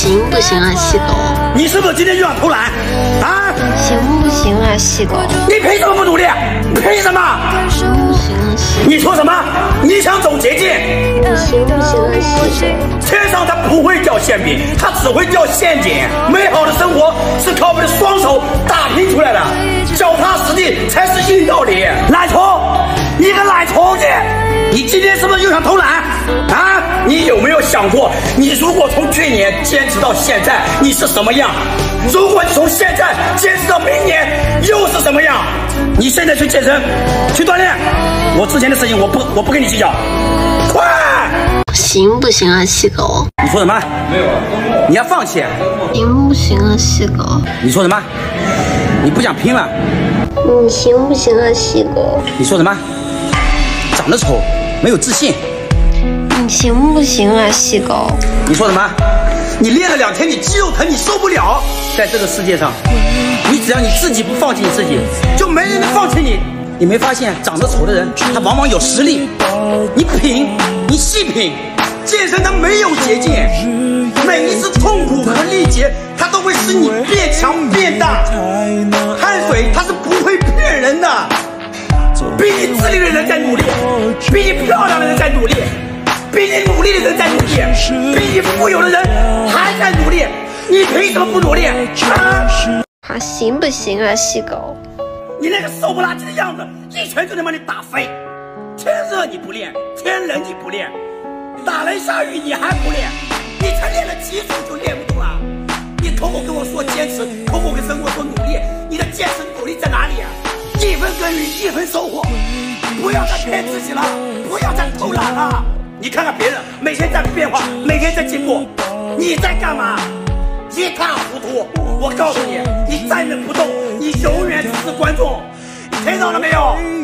行不行啊，细狗？ 你是不是今天又想偷懒啊？ 行不行啊，细狗？ 你凭什么不努力？凭什么？ 行不行啊，细狗？ 你说什么？你想走捷径？ 行不行啊，细狗？ 天上它不会掉馅饼，它只会掉陷阱。美好的生活是靠我们的双手打拼出来的，脚踏实地才是硬道理。懒虫，你个懒虫子！你今天是不是又想偷懒啊？你有没有想过，你如果从去年坚持到现在，你是什么样？如果你从现在坚持到明年，又是什么样？你现在去健身，去锻炼。我之前的事情我不跟你计较，快！ 行不行啊，细狗？ 你说什么？没有，你要放弃？ 行不行啊，细狗？ 你说什么？你不想拼了？ 行不行啊，细狗？ 你说什么？长得丑，没有自信。 行不行啊，细狗？ 你说什么？你练了2天，你肌肉疼，你受不了。在这个世界上，你只要你自己不放弃你自己，就没人能放弃你。你没发现，长得丑的人他往往有实力。你品，你细品，健身它没有捷径，每一次痛苦和历劫，它都会使你变强变大。汗水它是不会骗人的。比你自律的人在努力，比你漂亮的人在努力，比你努力的人在努力，比你富有的人还在努力，你凭什么不努力啊？ 行不行啊，细狗？ 你那个瘦不拉几的样子，一拳就能把你打飞。天热你不练，天冷你不练，打雷下雨你还不练，你才练了几组就练不动了。你口口跟我说坚持，口口跟生活说努力，你的坚持努力在哪里啊？1分耕耘1分收获，不要再骗自己了，不要再偷懒了。你看看别人每天在变化，每天在进步，你在干嘛？一塌糊涂。我告诉你，你站着不动，你永远只是观众，听到了没有？